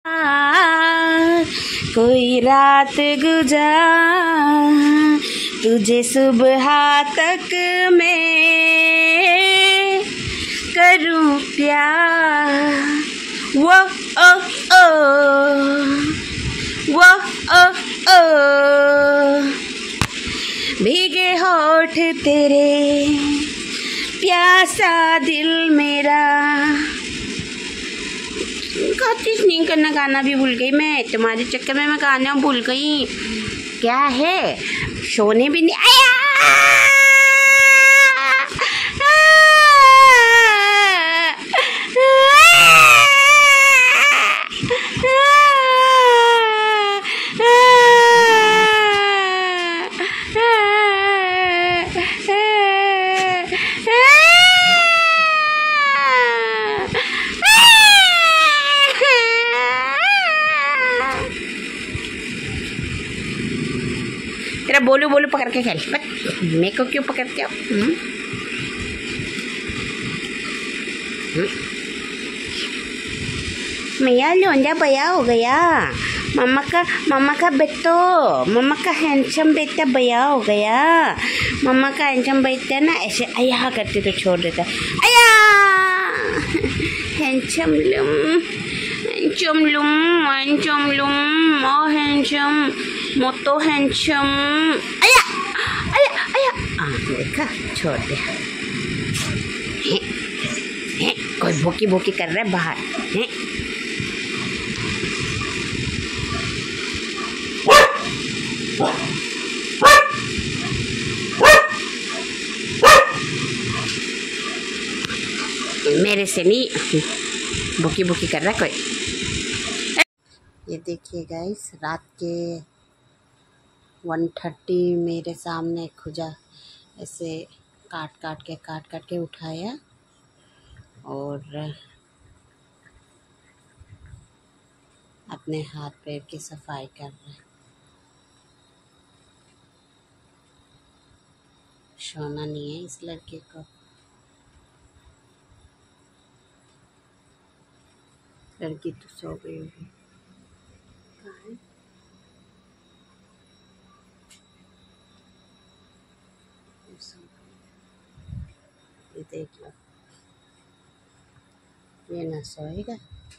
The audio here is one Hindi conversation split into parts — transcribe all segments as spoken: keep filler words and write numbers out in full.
कोई रात गुजार तुझे सुबह तक मैं करूं प्यार। वो ओ ओ वो ओ ओ भीगे होठ तेरे प्यासा दिल मेरा। कोशिश नहीं करना, गाना भी भूल गई मैं, तुम्हारे चक्कर में मैं गाना भूल गई। क्या है, सोने भी नहीं आया। तेरा बोलू बोलू पकड़ के खेल, मेरे को क्यों पकड़ते हो? मैया लोंजा बया हो गया। मम्मा का मम्मा का बेटो मम्मा का हैंडसम बेटा बया हो गया। मम्मा का हैंडसम बेटा ना ऐसे अया करते तो छोड़ देता। अया हैंडसम लुम हैंडसम लुम हैंडसम लुम ओ हैंडसम मोटो हैंडसम। अया अया अया आ देखा, छोड़ दिया। है, है, कोई भूकी भूकी कर रहा है बाहर है। मेरे से नहीं भूकी भूकी कर रहा है कोई। ये देखिए गाइस, रात के वन थर्टी मेरे सामने खुजा ऐसे काट काट के काट काट के उठाया और अपने हाथ पैर की सफाई कर रहा है। सोना नहीं है इस लड़के को। लड़की तो सो गई होगी। ये देख लो, ये ना सोएगा।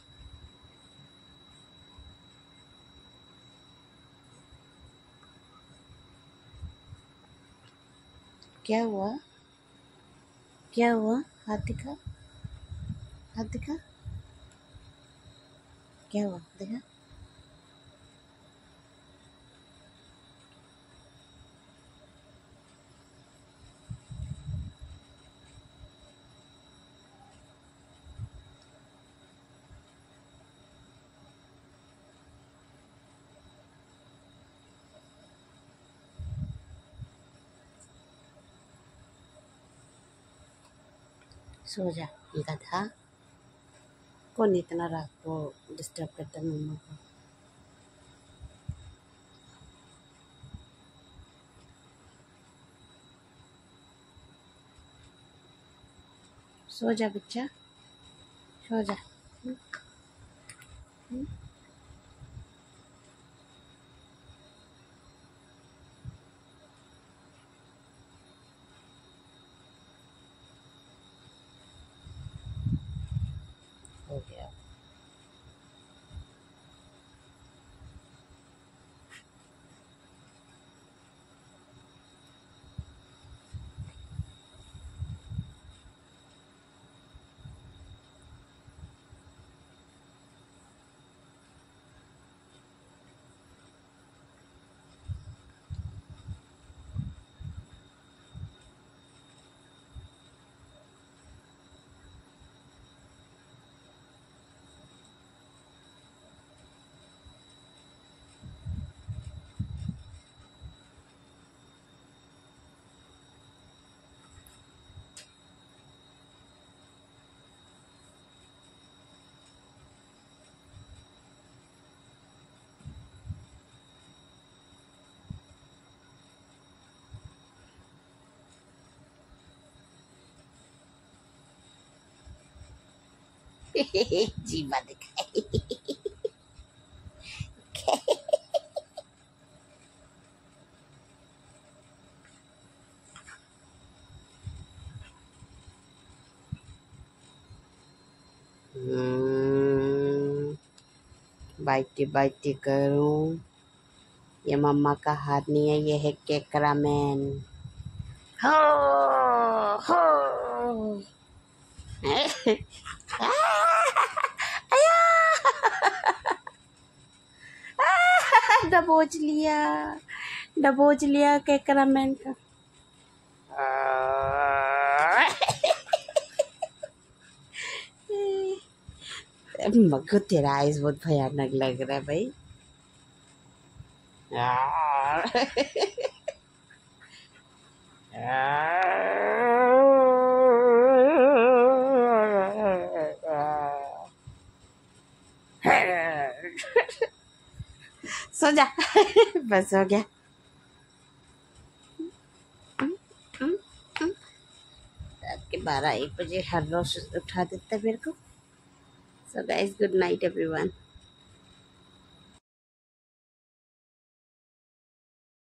क्या हुआ, क्या हुआ? हाथ दिखा, हाथ दिखा, क्या हुआ देखा। सो जा गधा, कौन इतना रात को डिस्टर्ब करता है मम्मा को। सो जा बच्चा, सो जा। हुँ? हुँ? हो गया। जीवा दिखाई। हम्म, बाइटी बाइटी करूं। ये मम्मा का हाथ नहीं है, ये है केकरा मैन। हो हो दबोच लिया, दबोच लिया केकरा मैन का। मग्गू तेरा आइस बहुत भयानक लग रहा है भाई। सो जा। बस हो गया। रात के बारह एक बजे हर रोज उठा देता है मेरे को। So guys, good night everyone.